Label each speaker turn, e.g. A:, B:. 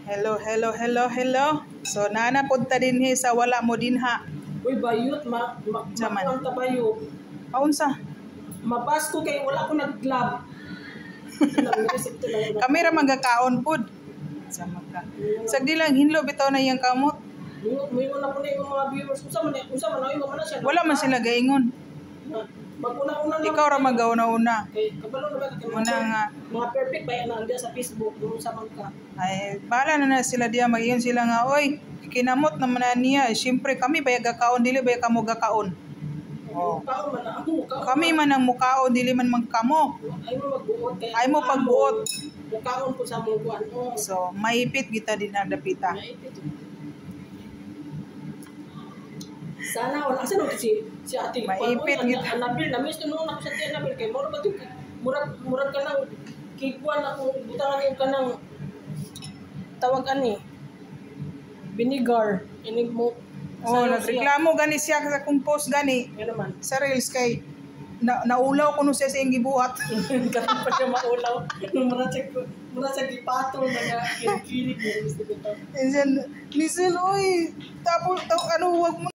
A: Hello, hello, hello, hello. So nanapunta din sa wala mo din ha.
B: Uy, bayot,
A: Saman.
B: makuang kabayo.
A: Paunsa?
B: Mapas ko kay wala ko nag-glove.
A: Kamera magakaon pud. Sama ka. Sagdi lang hinlo bitaw na iyang kamot.
B: Mayroon na po na yung mga viewers. Unsa man ay man siya.
A: Wala man sila gaingon.
B: Maguna-una lang.
A: Ikaw ra magauna-una.
B: Kay kabalo na ba kay
A: Muna nga.
B: mga perfect ba yan nandiyan sa Facebook kung sa man ka.
A: Ay, bahala na sila diya mag-iyon sila nga, oy, kinamot naman na niya. Siyempre kami ba gakaon dili ba kamo gakaon. Oh.
B: Kaon man na ako.
A: Kami man ang mukaon dili man magkamo.
B: Ay mo magbuot kay.
A: Ay mo pagbuot.
B: Mukaon po sa mong kuan.
A: So, maipit kita din ang dapita.
B: Sana wala kasi si ate
A: Maipit gid.
B: Nabil na misto nung ako sa tiyan nabil kay mura ba to murag ka nang kikuan ako butangan yung kanang tawag ani vinegar inig mo.
A: Oh, nagreklamo gani siya sa compost gani.
B: Ano man.
A: Sa reels kay naulaw ko no siya sa iyang gibuhat.
B: Kasi pa siya maulaw. Mura sa gipatol na kinig mo gusto ko to.
A: And then, listen, oy, tapos ano, wag mo